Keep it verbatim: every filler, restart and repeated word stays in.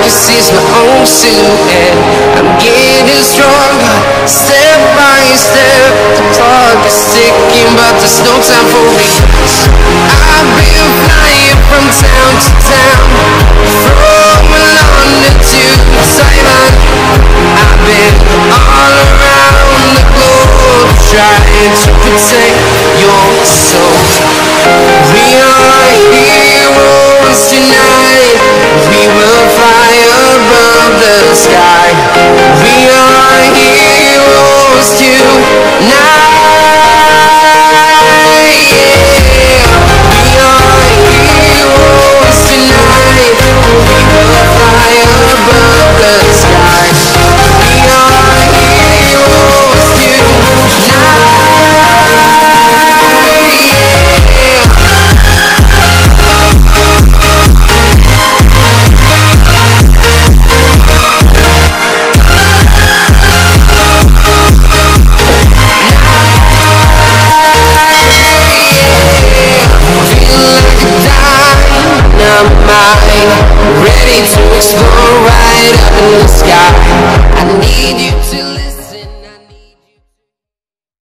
can seize my own silhouette. I'm getting stronger, step by step. The clock is ticking, but there's no time for regrets. I've been flying from town to town, from London to Taiwan. I've been all around the globe, trying to protect your soul. We are heroes tonight. We will fly above the sky. We are heroes tonight. Ready to explore right up in the sky. I need you to